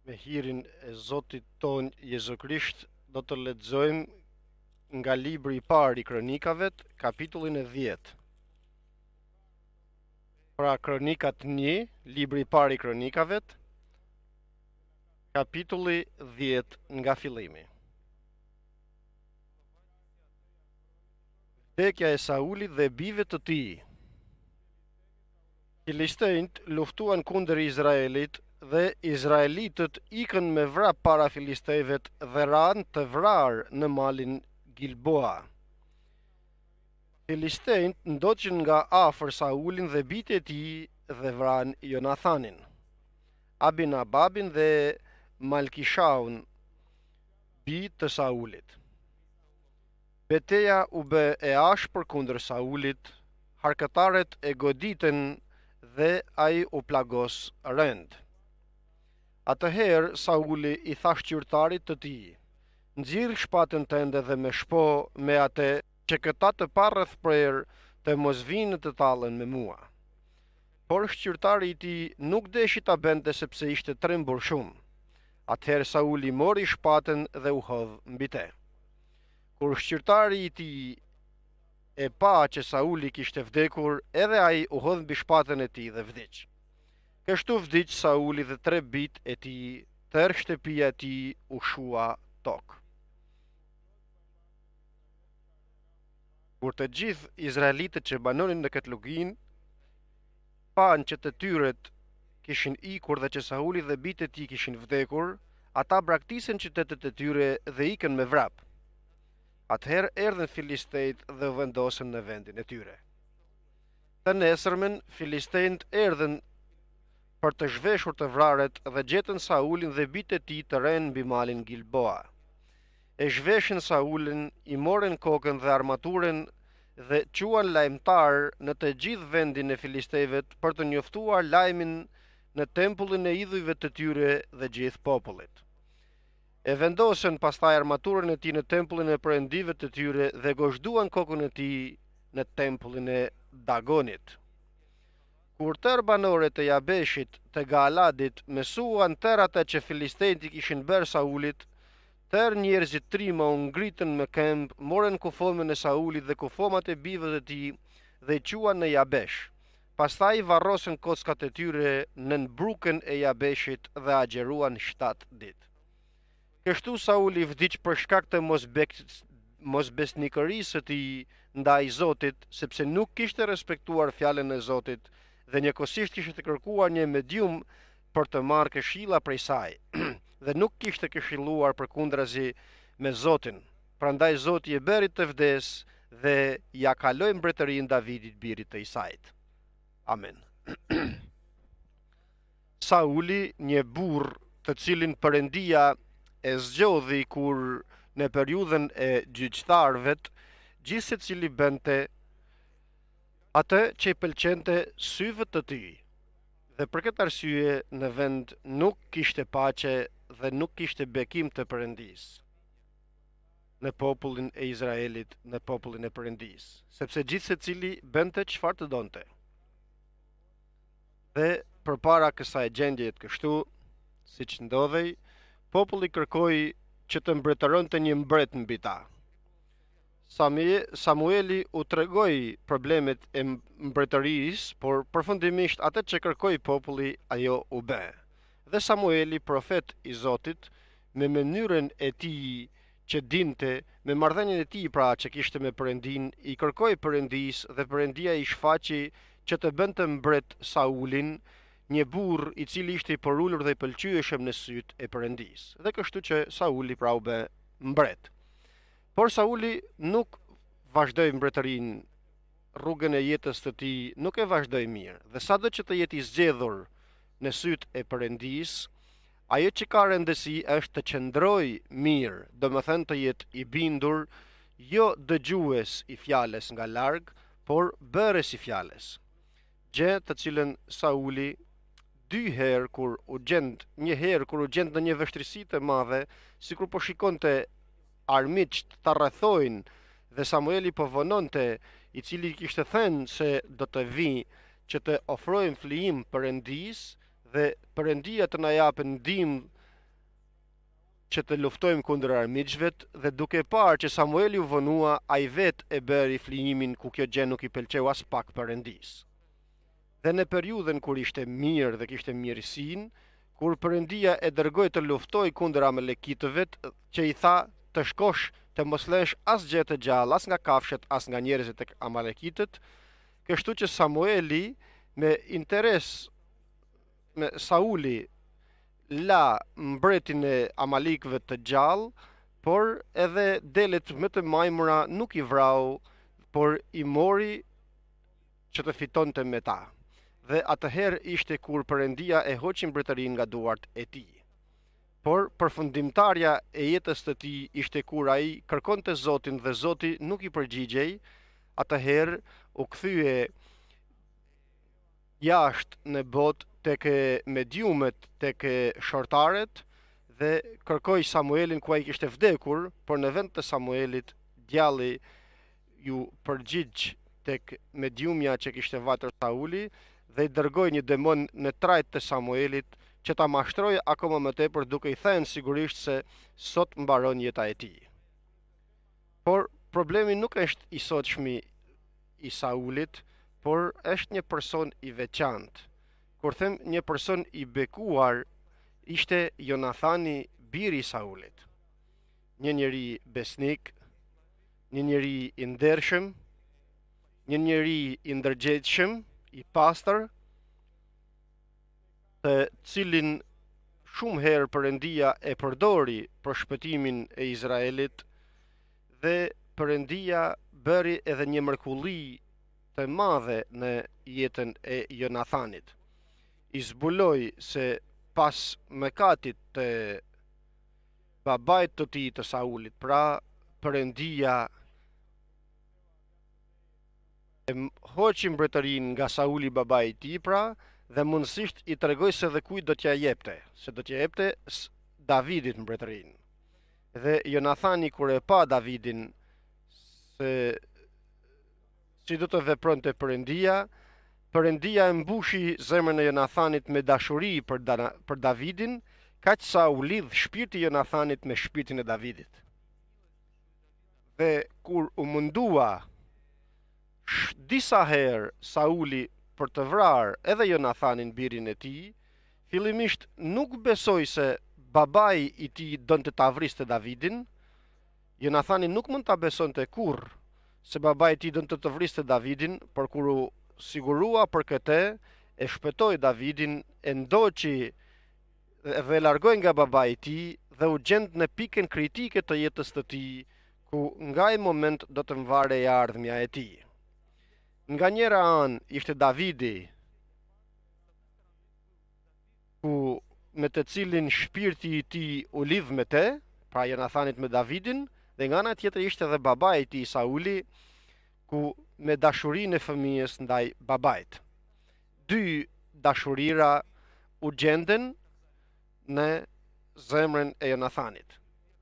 Me hirin e Zotit ton Jezu Krisht do të lexojmë nga libri i parë i Kronikave, kapitullin e 10. Pra Kronikat 1, libri i parë i Kronikave, kapitulli 10 nga fillimi. Vdekja e Saulit dhe bijve të tij. Filistejnët luftuan kundër Izraelit dhe izraelitët ikën me vrap para filistejvet dhe ranë të vrarë në malin Gilboa. Filistejnët ndoqën nga afër Saulin dhe bijtë e tij dhe vranë Jonathanin, Abinababin dhe Malkishaun, bijtë të Saulit. Betejë u bë e ashpër kundër Saulit, harkëtarët e goditën dhe ai u plagos rend. Atëherë Sauli i tha shqyrtarit të tij: "Nxirr shpatën tënde dhe më shpo me atë që këta të parreth prerë të mos vinë të tallen me mua." Por shqyrtari i tij nuk deshi ta bente sepse ishte trembur shumë. Atëherë Sauli mori shpatën dhe u hodh mbi te. Kur shqyrtari i tij e pa që Sauli kishte vdekur, edhe ai u hodh mbi shpatën e tij dhe vdiq. Kështu vdiq Sauli dhe 3 bijtë e tij, tërë shtëpia e tij u shua tokë. Kur të gjithë izraelitët që banonin në këtë lugin panë që të tyret kishin ikur dhe që Sauli dhe bijtë e tij kishin vdekur, ata braktisën qytetet e tyre dhe ikën me vrap. Atëherë erdhën filistejt dhe vendosën në vendin e tyre. Të nesërmen filistejt erdhën për të zhveshur të vrarët dhe gjetën Saulin dhe bijtë e tij të rënë mbi malin Gilboa. E zhveshën Saulin, i morën kokën dhe armaturën dhe quan lajmtar në të gjithë vendin e filistejvet për të njoftuar lajmin në tempullin e idhujve të tyre dhe gjithë popullit. E vendosën pastaj armaturën e tij në tempullin e perëndive të tyre dhe gozhduan kokën e tij në tempullin e Dagonit. Kur tërë banorët e Jabeshit të Galadit mësuan tërë ata që filistejt i kishin bërë Saulit, tërë njerëzit trima u ngritën me këmbë, morën kufomën e Saulit dhe kufomat e bijve të tij dhe i quan në Jabesh. Pastaj varrosën kockat e tyre nën brukën e Jabeshit dhe agjeruan 7 ditë. Kështu Sauli vdiq për shkak të mosbesnikërisë së tij ndaj Zotit, sepse nuk kishte respektuar fjalën e Zotit dhe njëkohësisht kishte kërkuar një medium për të marrë këshilla prej saj dhe nuk kishte këshilluar përkundrazi me Zotin. Prandaj Zoti e bëri të vdes dhe ja kaloi mbretërinë Davidit birit të Isait. Amen. Sauli, një burr të cilin Perëndia e zgjodhi kur në periudhën e gjyqtarëve, gjithë secili bënte atë që i pëlqente syve të tij. Dhe për këtë arsye në vend nuk kishte paqe dhe nuk kishte bekim të Perëndisë në popullin e Izraelit, në popullin e Perëndisë, sepse gjithë secili bënte çfarë të donte. Dhe përpara kësaj gjendje të kështu, siç ndodhej, populli kërkoi që të mbretëronte një mbret mbi ta. Samueli u tregoi problemet e mbretërisë, por përfundimisht atë që kërkoi populli, ajo u bë. Dhe Samueli, profet i Zotit, me mënyrën e tij që dinte, me marrëdhënien e tij pra që kishte me Perëndin, i kërkoi Perëndisë dhe Perëndia i shfaqi që të bënte mbret Saulin, një burr i cili ishte i porulur dhe i pëlqyeshëm në sytë e Perëndisë. Dhe kështu që Sauli pra u bë mbret. Por Sauli nuk vazhdoi mbretërinë, rrugën e jetës të tij nuk e vazhdoi mirë. Dhe sado që të jetë i zgjedhur në sytë e Perëndisë, ajo që ka rëndësi është të qëndroj mirë, domethënë të jetë i bindur, jo dëgjues i fjalës nga larg, por bërës i fjalës. Gjë të cilën Sauli një herë kur u gjend në një vështirësi të madhe, sikur po shikonte armiqt ta rrethojnë dhe Samueli po vononte, i cili kishte thënë se do të vi që të ofrojmë flijim Perëndisë dhe Perëndia të na japë ndihmë që të luftojmë kundër armiqvet dhe duke parë që Samueli u vënua, ai vetë e bëri flijimin ku kjo gjë nuk i pëlqeu as pak Perëndis. Dhe në periudhën kur ishte mirë dhe kishte mirësinë, kur Perëndia e dërgoi të luftoj kundër amalekitëve, që i tha të shkosh të mos lësh asgjë të gjallë, as nga kafshët, as nga njerëzit e amalekitët, kështu që Samueli me interes me Sauli la mbretin e Amalikëve të gjallë, por edhe delet më të majmura nuk i vrau, por i mori që të fitonte me ta. Dhe atëherë ishte kur Perëndia e hoqi mbretërinë nga duart e tij. Por përfundimtarja e jetës të tij ishte kur ai kërkonte Zotin dhe Zoti nuk i përgjigjej, atëherë u kthye jashtë në botë tek mediumet, tek shortaret dhe kërkoi Samuelin ku ai kishte vdekur, por në vend të Samuelit djalli ju përgjigj tek mediumja që kishte vatër Sauli dhe i dërgoi një demon në trajt të Samuelit që ta mashtrojë akoma më tepër duke i thënë sigurisht se sot mbaron jeta e tij. Por problemi nuk është i sotshmi i Saulit, por është një person i veçantë. Kur them një person i bekuar, ishte Jonathani, biri i Saulit. Një njeri besnik, një njeri i ndershëm, një njeri i ndërgjegjshëm, i pastër, të cilin shumë herë Perëndia e përdori për shpëtimin e Izraelit dhe Perëndia bëri edhe një mrekulli të madhe në jetën e Jonathanit. I zbuloi se pas mëkatit të babait të tij të Saulit, pra Perëndia e hoqi mbretërinë nga Sauli babai i tij, pra, dhe mundësisht i tregoi se dhe kujt do t'ja jepte, se do t'ja jepte Davidit mbretërinë. Dhe Jonathani kur e pa Davidin se si do të vepronte Perëndia, Perëndia e mbushi zemrën e Jonathanit me dashuri për Davidin, kaq sa u lidh shpirti i Jonathanit me shpirtin e Davidit. Dhe kur u mundua disa herë Sauli për të vrarë edhe Jonathanin birin e tij, fillimisht nuk besoi se babai i tij donte ta vriste Davidin. Jonathani nuk mund ta besonte kurrë se babai i tij donte të vriste Davidin, por kur u sigurua për këtë, e shpëtoi Davidin, e ndoqi dhe largoi nga babai i tij dhe u gjend në pikën kritike të jetës së tij, ku nga ai moment do të mvarej ardhmja e tij. Nga njëra anë ishte Davidi, ku me të cilin shpirti i tij u lidh me të, pra Jonathanit me Davidin, dhe nga ana tjetër ishte edhe babai i tij Sauli, ku me dashurinë e fëmijës ndaj babait. Dy dashurira u gjenden në zemrën e Jonathanit.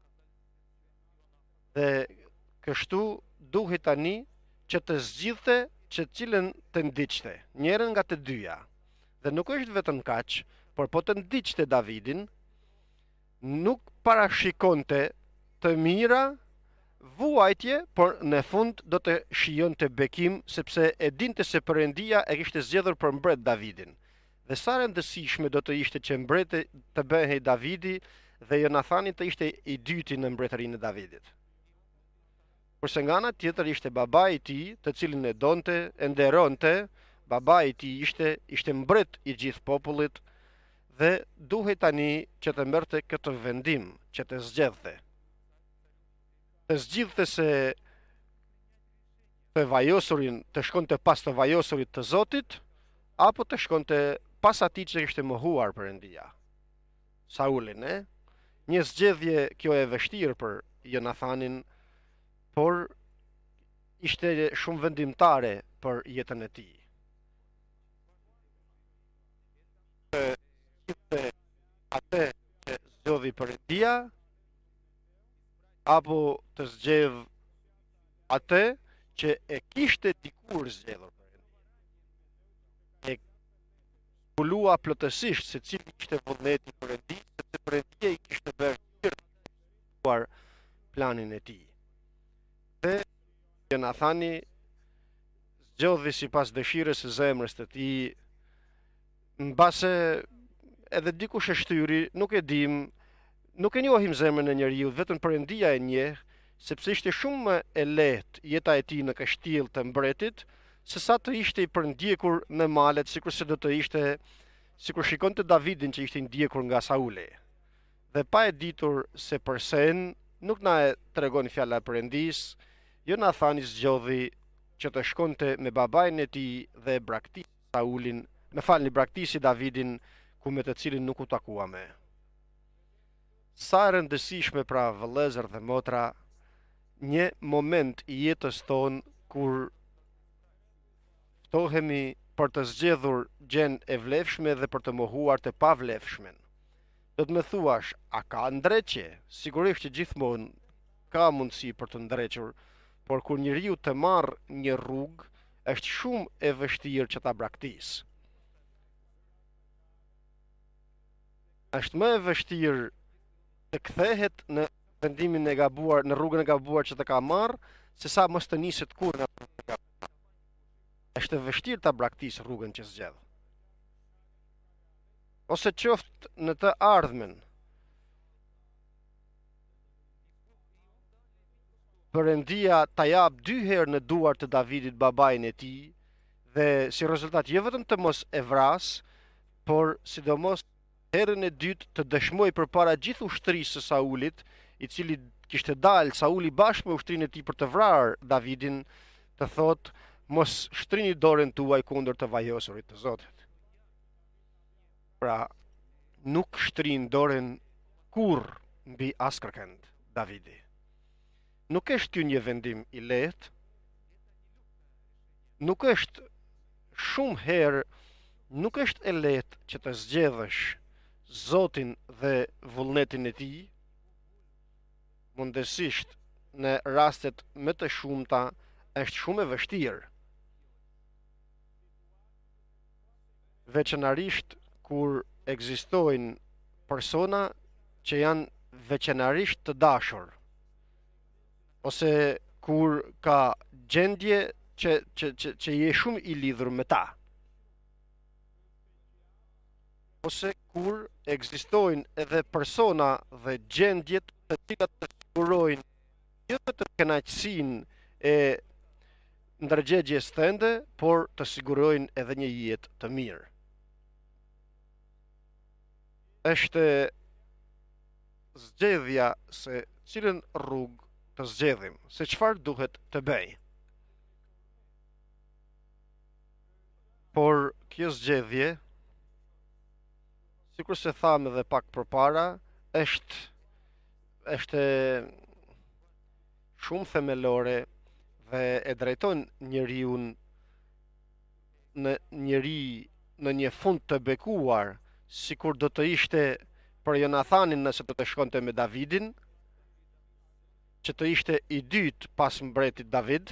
Dhe kështu duhet tani që të zgjidhte që cilën të ndiqte, njërin nga të dyja. Dhe nuk është vetëm kaq, por po të ndiqte Davidin, nuk parashikonte të mira vuajtje, por në fund do të shijonte bekim, sepse e dinte se Perëndia e kishte zgjedhur për mbret Davidin. Dhe sa rëndësishme do të ishte që mbreti të bëhej Davidi dhe Jonathani të ishte i dyti në mbretërinë e Davidit. Kurse nga ana tjetër ishte babai i tij, të cilin e donte, e nderonte, babai i tij ishte mbret i gjithë popullit dhe duhej tani që të merrte këtë vendim, që të zgjedhte. Të zgjidhte se të vajosurin të shkonte pas të vajosurit të Zotit, apo të shkonte pas atij që kishte mohuar Perëndia, Saulin, e? Një zgjedhje kjo e vështirë për Jonathanin, por ishte shumë vendimtare për jetën e tij. Atë që zgjodhi Perëndia, apo të zgjedh atë që e kishte dikur zgjedhur Perëndia. E zbulua plotësisht se cili ishte vullneti i Perëndisë, sepse Perëndia i kishte bërë planin e tij. Dhe Jonathani zgjodhi sipas dëshirës së zemrës të tij, mbase edhe dikush e shtyri, nuk e dim, nuk e njohim zemrën e njeriu, vetëm Perëndia e njeh, sepse ishte shumë më e lehtë jeta e tij në kështjell të mbretit, se sa të ishte i përndjekur në malet, sikur se do të ishte, sikur shikon të Davidin që ishte i ndjekur nga Sauli. Dhe pa e ditur se përsen, nuk na e tregon fjala e Perëndis, Jonathani zgjodhi që të shkonte me babain e tij dhe braktisi Saulin, braktisi Davidin, ku me të cilin nuk u takua me. Sa e rëndësishme pra vëllezër dhe motra, një moment i jetës tonë kur ftohemi për të zgjedhur gjën e vlefshme dhe për të mohuar të pavlefshmen. Do të më thuash, a ka ndreqje? Sigurisht që gjithmonë ka mundësi për të ndrequr, por kur njeriu të marr një rrugë, është shumë e vështirë që ta braktisë. Është më e vështirë të kthehet në vendimin e gabuar, në rrugën e gabuar që të ka marrë, se sa mos të niset kurrë nga rruga e gabuar. Është e vështirë ta braktisë rrugën që zgjedh. Ose qoftë në të ardhmen. Perëndia ta jap 2 herë në duart të Davidit babain e tij, dhe si rezultat jo vetëm të mos e vras, por sidomos herën e dytë të dëshmoj përpara gjithë ushtrisë së Saulit, i cili kishte dalë Sauli bashkë me ushtrinë e tij për të vrarë Davidin, të thotë, mos shtrini dorën tuaj kundër të vajosurit të Zotit. Pra, nuk shtrin dorën kurrë mbi askërkënd Davidi. Nuk është ky një vendim i lehtë, nuk është shumë herë, nuk është e lehtë që të zgjedhësh Zotin dhe vullnetin e tij. Mundësisht në rastet më të shumta është shumë e vështirë. Veçanërisht kur ekzistojnë persona që janë veçanërisht të dashur, ose kur ka gjendje që je shumë i lidhur me ta, ose kur ekzistojnë edhe persona dhe gjendjet të cilat të sigurojnë jo vetëm kënaqësinë e ndërgjegjes tënde, por të sigurojnë edhe një jetë të mirë. Është zgjedhja se cilën rrugë të zgjedhim, se çfarë duhet të bëj. Por kjo zgjedhje, sikur se thamë edhe pak përpara, është shumë themelore dhe e drejton njeriu në një fund të bekuar, sikur do të ishte për Jonathanin nëse do të shkonte me Davidin, që të ishte i dytë pas mbretit David,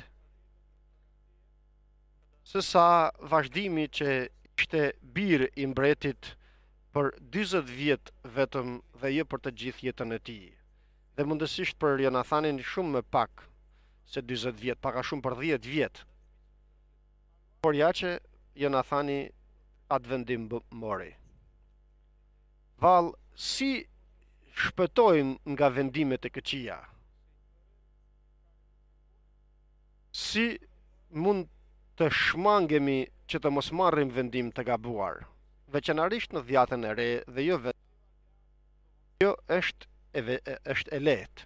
sesa vazhdimi që ishte birë i mbretit për 40 vjet vetëm dhe jo për të gjithë jetën e tij. Dhe mundësisht për Jonathanin shumë më pak se 40 vjet, pak a shumë për 10 vjet. Por ja që Jonathani atë vendim mori. Vallë, si shpëtojmë nga vendimet e këqija? Si mund të shmangemi që të mos marrim vendim të gabuar, veçanërisht në dhjatën e re dhe jo vetë. Jo është e lehtë.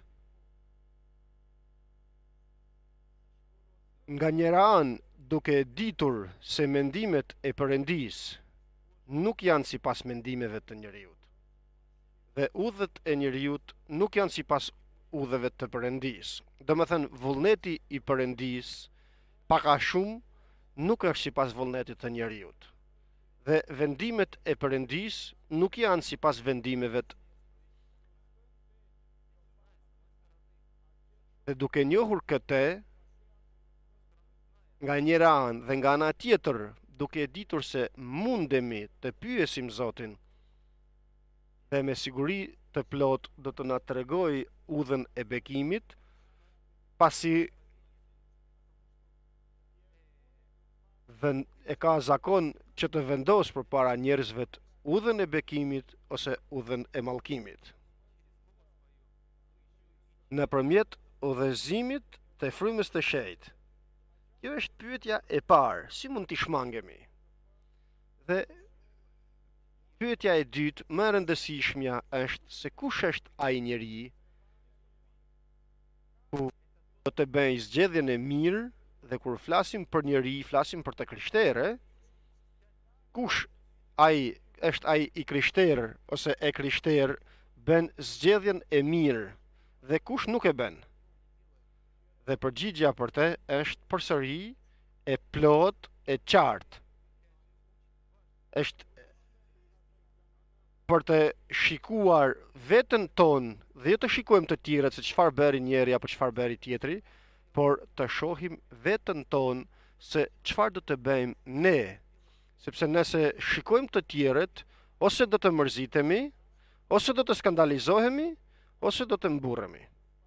Nga njëra anë, duke ditur se mendimet e Perëndis nuk janë sipas mendimeve të njeriut, dhe udhët e njeriut nuk janë sipas udhëve të Perëndis. Domethënë, vullneti i Perëndis pak a shumë nuk është sipas vullnetit të njeriut. Dhe vendimet e Perëndis nuk janë sipas vendimeve të. Dhe duke njohur këtë, nga njëra anë dhe nga ana tjetër, duke ditur se mundemi të pyesim Zotin, dhe me siguri të plot do të na tregoj udhën e bekimit, pasi e ka zakon që të vendos përpara njerëzve udhën e bekimit ose udhën e mallkimit. Nëpërmjet udhëzimit të frymës të shenjtë. Kjo është pyetja e parë, si mund t'i shmangemi? Dhe pyetja e dytë, më e rëndësishmja, është se kush është ai njeri ku do të bëjë zgjedhjen e mirë, dhe kur flasim për njeri, flasim për të krishterë, kush ai është ai i krishterë ose e krishterë bën zgjedhjen e mirë dhe kush nuk e bën. Dhe përgjigja për të është përsëri e plot e qartë. Është për të shikuar veten tonë dhe jo të shikojmë të tjerët se çfarë bëri njëri apo çfarë bëri tjetri, por të shohim veten tonë se çfarë do të bëjmë ne, sepse nëse shikojmë të tjerët, ose do të mërzitemi, ose do të skandalizohemi, ose do të mburremi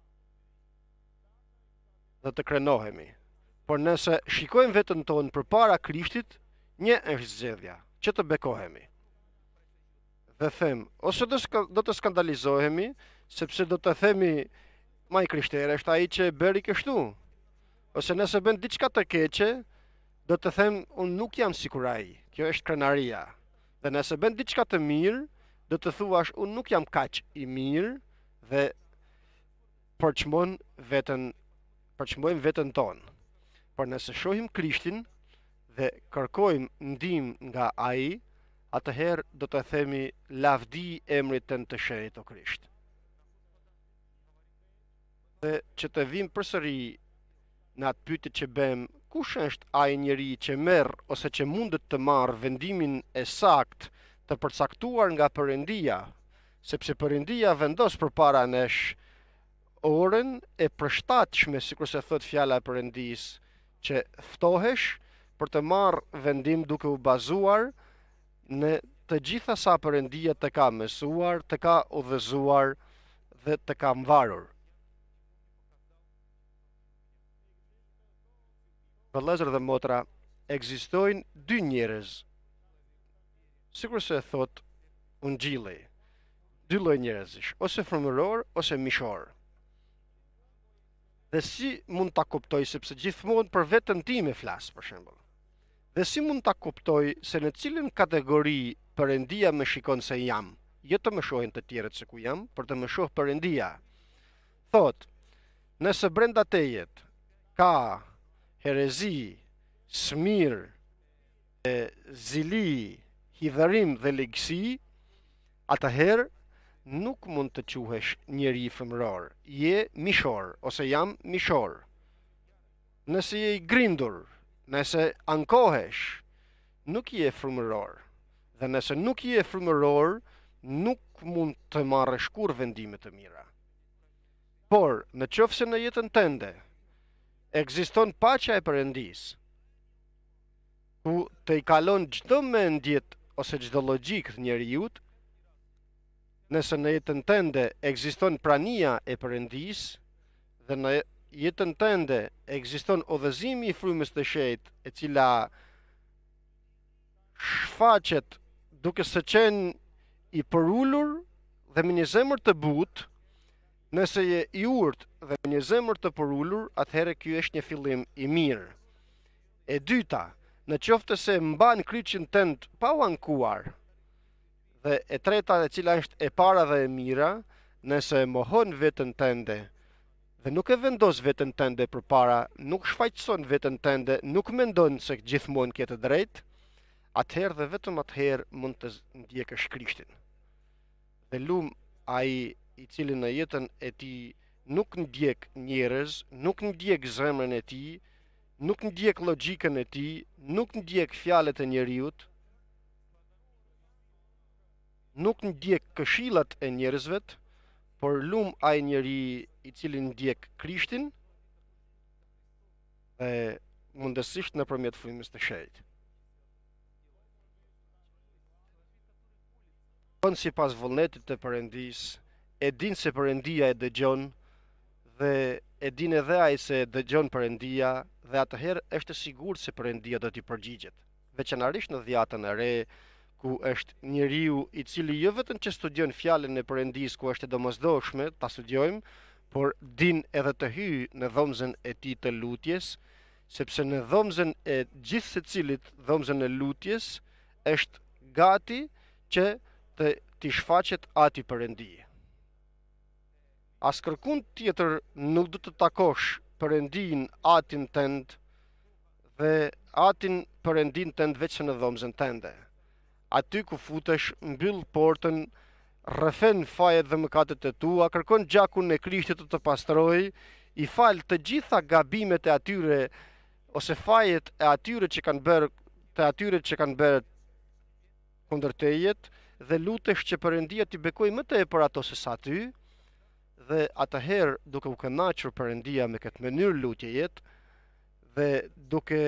dhe të krenohemi. Por nëse shikojmë veten tonë përpara Krishtit, një është zgjedhja, që të bekohemi. Dhe them, ose do të skandalizohemi, sepse do të themi, ma i krishterë është ai që bëri kështu. Ose nëse bën diçka të keqe, do të them, unë nuk jam sikur ai. Kjo është krenaria. Dhe nëse bën diçka të mirë, do të thuash, unë nuk jam kaq i mirë dhe përçmojmë veten tonë. Por nëse shohim Krishtin dhe kërkojmë ndihmë nga ai, atëherë do të themi lavdi emrit tënd të shenjtë o Krisht. Dhe që të vim përsëri në atë pyetje që bëjmë, kush është ai njeri që merr ose që mundet të marrë vendimin e saktë të përcaktuar nga Perëndia, sepse Perëndia vendos përpara nesh orën e përshtatshme, sikur se thot fjala e Perëndis, që ftohesh për të marrë vendim duke u bazuar në të gjitha sa Perëndia të ka mësuar, të ka udhëzuar dhe të ka mvarur. Vëllezër dhe motra, ekzistojnë dy njerëz, sikur se thot Ungjilli, dy lloj njerëzish, ose frymëror ose mishor. Dhe si mund ta kuptoj, sepse gjithmonë për veten time flas, për shembull. Dhe si mund ta kuptoj se në cilën kategori Perëndia më shikon se jam, jo të më shohin të tjerët se ku jam, por të më shoh Perëndia. Thot, nëse brenda tejet ka herezi, smir, zili, hidhërim dhe ligësi, atëherë nuk mund të quhesh njeri frymëror, je mishor ose jam mishor. Nëse je i grindur, nëse ankohesh, nuk je frymëror. Dhe nëse nuk je frymëror, nuk mund të marrësh kur vendime të mira. Por, në qoftë se në jetën tënde ekziston paqja e Perëndis, ku të i kalon çdo mendjet ose çdo logjik njeriut, nëse në jetën tënde ekziston prania e Perëndis dhe në jetën tënde ekziston udhëzimi i frymës të shenjtë, e cila shfaqet duke së qenë i përulur dhe me një zemër të butë, nëse je i urtë dhe me një zemër të përulur, atëherë ky është një fillim i mirë. E dyta, në qoftë se mban kryqin tënd pa u ankuar, dhe e treta, e cila është e para dhe e mira, nëse e mohon veten tënde dhe nuk e vendos veten tënde përpara, nuk shfaqson veten tënde, nuk mendon se gjithmonë ke të drejtë, atëherë dhe vetëm atëherë mund të ndjekësh Krishtin. Dhe lum ai i cili në jetën e tij nuk ndjek njerëz, nuk ndjek zemrën e tij, nuk ndjek logjikën e tij, nuk ndjek fjalët e njeriut, nuk ndjek këshillat e njerëzve, por lum ai njeri i cili ndjek Krishtin dhe mundësisht nëpërmjet frymës të shenjtë. Kon sipas vullnetit të Perëndis, e din se Perëndia e dëgjon dhe e din edhe ai se dëgjon Perëndia dhe atëherë është e sigurt se Perëndia do t'i përgjigjet. Veçanërisht në dhjatën e re, ku është njeriu i cili jo vetëm që studion fjalën e Perëndis, ku është e domosdoshme ta studiojmë, por din edhe të hyjë në dhomën e tij të lutjes, sepse në dhomën e gjithë secilit, dhomën e lutjes, është gati që të t'i shfaqet ati Perëndije. As kërkun tjetër nuk do të takosh Perëndin atin tënd dhe atin Perëndin tënd veç në dhomën tënde. Aty ku futesh, mbyll portën, rrëfen fajet dhe mëkatet e tua, kërkon gjakun e Krishtit të pastroj, i fal të gjitha gabimet e atyre ose fajet e atyre që kanë bërë kundër tejet, dhe lutesh që Perëndia t'i bekojë më tepër ato se sa ty, dhe atëherë duke u kënaqur Perëndia me këtë mënyrë lutjeje dhe duke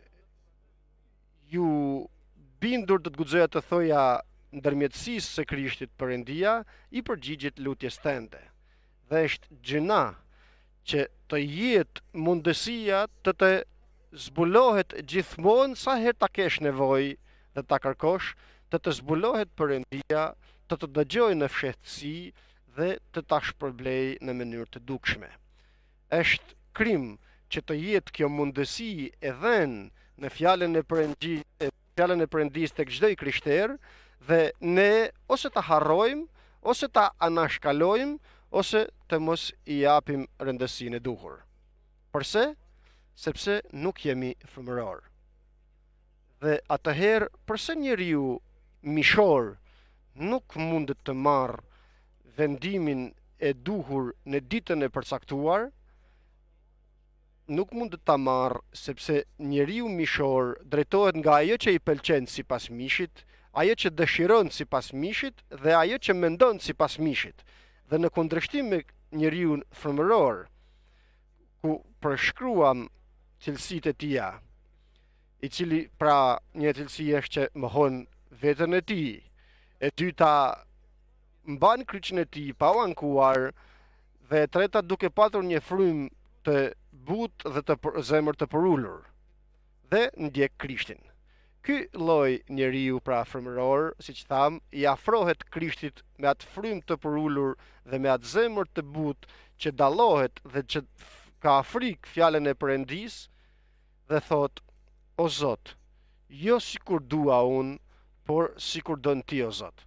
ju bindur të guxoja të thoja ndërmjetësisë së Krishtit, Perëndia i përgjigjet lutjes tënde. Dhe është gjëna që të jetë mundësia të zbulohet gjithmonë sa herë ta kesh nevojë dhe ta kërkosh, të zbulohet Perëndia, të dëgjojë në fshehtësi dhe të ta shpërblej në mënyrë të dukshme. Është krim që të jetë kjo mundësi e dhënë në fjalën e Perëndisë tek çdo i krishter, dhe ne ose ta harrojmë, ose ta anashkalojmë, ose të mos i japim rëndësinë e duhur. Përse? Sepse nuk jemi frymëror. Dhe atëherë, përse njeriu mishor nuk mundet të marrë vendimin e duhur në ditën e përcaktuar, nuk mundet ta marrë sepse njeriu mishor drejtohet nga ajo që i pëlqen sipas mishit, ajo që dëshiron sipas mishit dhe ajo që mendon sipas mishit. Dhe në kundërshtim me njeriu frymëror, ku përshkruam cilësitë e tija, i cili pra një cilësi është që mohon vetën e tij, e dyta mban kryqin e tij pa u ankuar, dhe e treta duke patur një frymë të butë dhe të zemër të përulur, dhe ndjek Krishtin. Ky lloj njeriu pra frymëror, siç tham, i afrohet Krishtit me atë frymë të përulur dhe me atë zemër të butë që dallohet dhe që ka frikë fjalën e Perëndisë dhe thot: O Zot, jo sikur dua unë, por sikur don ti, o Zot.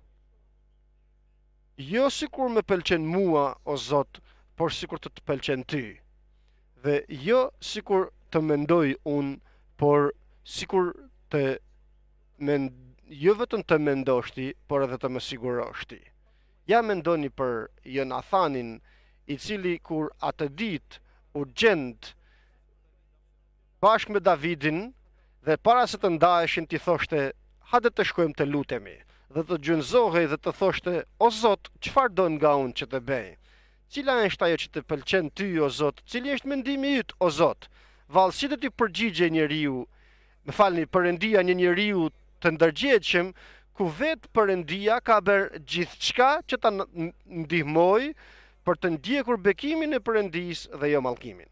Jo sikur më pëlqen mua, o Zot, por sikur të pëlqen ty. Dhe jo sikur të mendoj unë, por sikur të jo vetëm të mendosh ti, por edhe të më sigurosh ti. Ja mendoni për Jonathanin, i cili kur atë ditë u gjend bashkë me Davidin, dhe para se të ndaheshin ti thoshte: hajde të shkojmë të lutemi, dhe të gjunjëzohej dhe të thoshte: o Zot, çfarë don nga unë që të bëj? Cila është ajo që të pëlqen ty, o Zot? Cili është mendimi yt, o Zot? Vallë, si do t'i përgjigje njeriu, Perëndia, një njeriu të ndërgjegjshëm, ku vetë Perëndia ka bërë gjithçka që ta ndihmoj për të ndjekur bekimin e Perëndisë dhe jo mallkimin.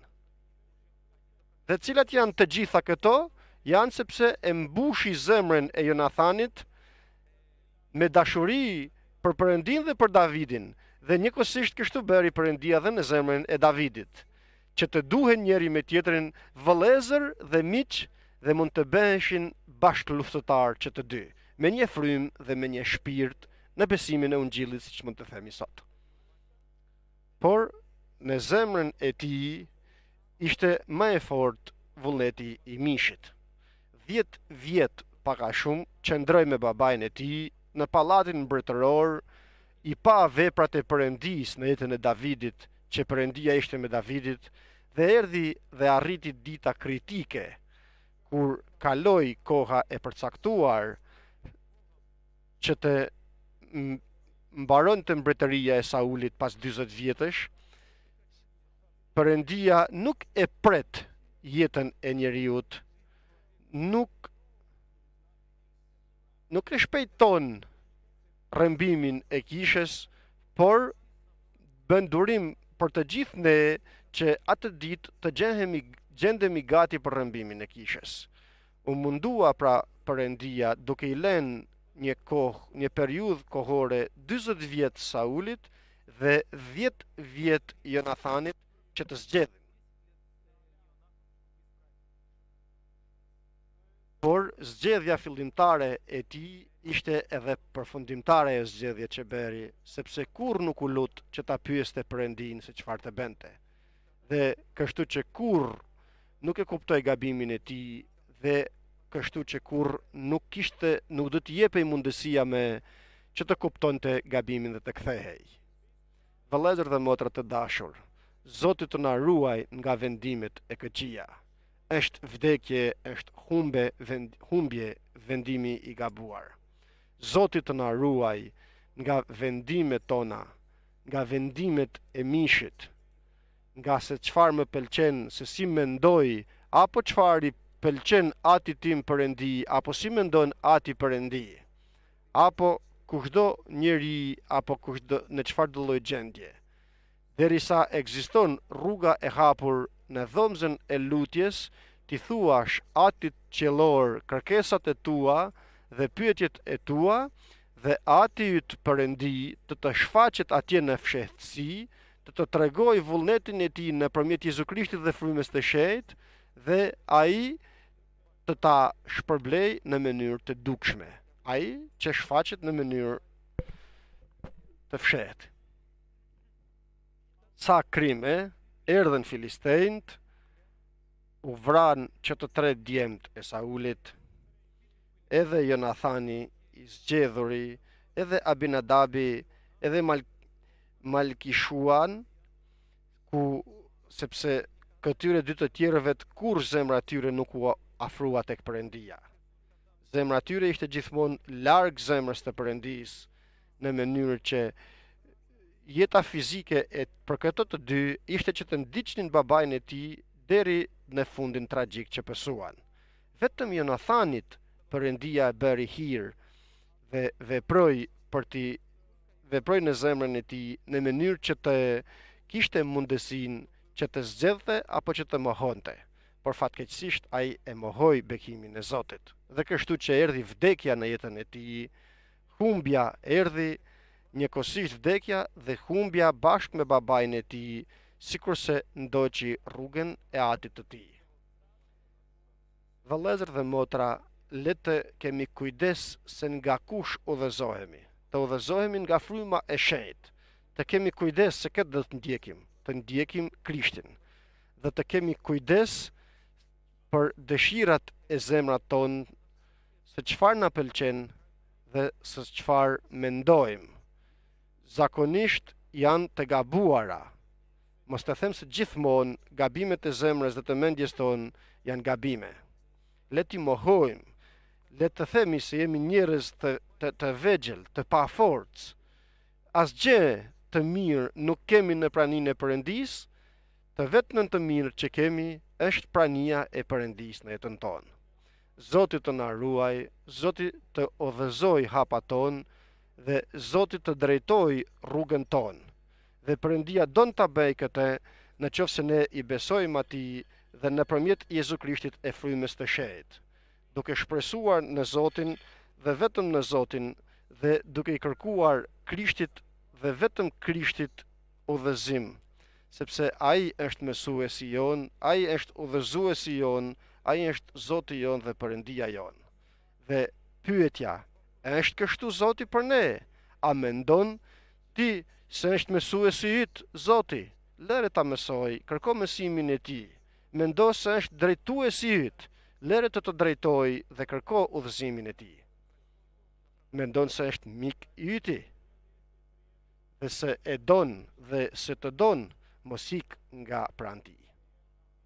Dhe cilat janë të gjitha këto? Janë sepse e mbushi zemrën e Jonathanit me dashuri për Perëndin dhe për Davidin, dhe njëkohësisht kështu bëri Perëndia dhe në zemrën e Davidit, që të duhen njëri me tjetrin vëllezër dhe miq, dhe mund të bëheshin bashkë luftëtar që të dy, me një frymë dhe me një shpirt në besimin e Ungjillit, siç mund të themi sot. Por në zemrën e tij ishte më e fortë vullneti i mishit. 10 vjet paka shumë qëndroi me babain e tij në pallatin mbretëror, i pa veprat e Perëndisë në jetën e Davidit, që Perëndia ishte me Davidit, dhe erdhi dhe arriti dita kritike, kur kaloi koha e përcaktuar që të mbaronte mbretëria e Saulit pas 40 vjetësh. Perëndia nuk e pret jetën e njeriut, nuk e shpejton rrëmbimin e kishës, por bën durim për të gjithë ne që atë ditë të gjendemi gati për rrëmbimin e kishës. U mundua pra Perëndia duke i lënë një periudhë kohore 40 vjet Saulit dhe 10 vjet Jonathanit që të zgjedhin. Por zgjedhja fillimtare e tij ishte edhe përfundimtare e zgjedhje që bëri, sepse kur nuk u lut që ta pyeste Perëndin se çfarë të bente. Dhe kështu që kur nuk e kuptoi gabimin e tij dhe kështu që kur nuk do t'i jepej mundësia me që të kuptonte gabimin dhe të kthehej. Vëllezër dhe motra të dashur, Zoti të na ruaj nga vendimet e këqija. Është vdekje, është humbje vendimi i gabuar. Zoti të na ruaj nga vendimet tona, nga vendimet e mishit, nga se çfarë më pëlqen, se si mendoj, apo çfarë i pëlqen ati tim Perëndi, apo si mendon ati Perëndi, apo kushdo njeri, apo kushdo në çfarë lloj gjendje. Derisa ekziston rruga e hapur në dhomën e lutjes, ti thuash atit qiellor kërkesat e tua dhe pyetjet e tua, dhe ati yt Perëndi të shfaqet atje në fshehtësi, të tregoj vullnetin e tij nëpërmjet Jezu Krishtit dhe frymës së shenjtë, dhe ai të ta shpërblej në mënyrë të dukshme. Ai që shfaqet në mënyrë të fshehtë. Ca krime erdhën filistejnët, u vran që të 3 djemt e Saulit, edhe Jonathani i zgjedhuri, edhe Abinadabi, edhe Malkishuan, sepse këtyre dy të tjerëve kur zemra tyre nuk u afrua tek Perëndia. Zemra tyre ishte gjithmonë larg zemrës të Perëndis, në mënyrë që jeta fizike e për këto të dy ishte që të ndiqnin babajnë e tij deri në fundin tragjik që pësuan. Vetëm Jonathanit Perëndia e bëri hir dhe veproi në zemrën e tij në mënyrë që të kishte mundësinë që të zgjedhte apo që të mohonte. Por fatkeqësisht ai e mohoi bekimin e Zotit. Dhe kështu që erdhi vdekja në jetën e tij, humbja erdhi, njëkohësisht vdekja dhe humbja bashkë me babajnë e tij, sikurse ndoqi rrugën e atit të tij. Vëllezër dhe motra, le të kemi kujdes se nga kush udhëzohemi. Të udhëzohemi nga fryma e shenjtë. Të kemi kujdes se këtë do të ndjekim Krishtin. Dhe të kemi kujdes për dëshirat e zemrat tonë, se çfarë na pëlqen dhe se çfarë mendojmë. Zakonisht janë të gabuara. Mos të them se gjithmonë gabimet e zemrës dhe të mendjes tonë janë gabime. Le t'i mohojmë. Le të themi se jemi njerëz të vegjël, të paforcë. Asgjë të mirë nuk kemi në praninë e Perëndisë, të vetmën të mirë që kemi është prania e Perëndisë në jetën tonë. Zoti të na ruaj, Zoti të udhëzoj hapat tonë dhe Zoti të drejtoj rrugën tonë. Dhe Perëndia don ta bëj këtë nëse ne i besojmë atij dhe nëpërmjet Jezu Krishtit e frymës të shenjtë, duke shpresuar në Zotin dhe vetëm në Zotin dhe duke i kërkuar Krishtit dhe vetëm Krishtit udhëzim, sepse ai është mësuesi jon, ai është udhëzuesi jon, ai është Zoti jon dhe Perëndia jon. Dhe pyetja, është kështu Zoti për ne? A mendon ti se është mësuesi yt Zoti? Lëre ta mësoj, kërko mësimin e tij. Mendo se është drejtuesi yt, lëre të drejtoj dhe kërko udhëzimin e tij. Mendon se është mik yti, dhe se e don dhe se të don, mos ik nga pranë tij.